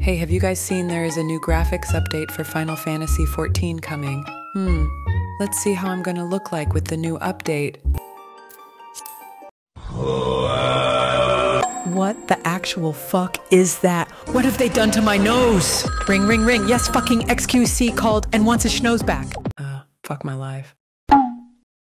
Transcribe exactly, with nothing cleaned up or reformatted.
Hey, have you guys seen there is a new graphics update for Final Fantasy fourteen coming? Hmm, let's see how I'm gonna look like with the new update. What the actual fuck is that? What have they done to my nose? Ring, ring, ring. Yes, fucking X Q C called and wants his schnoz back. Uh, fuck my life.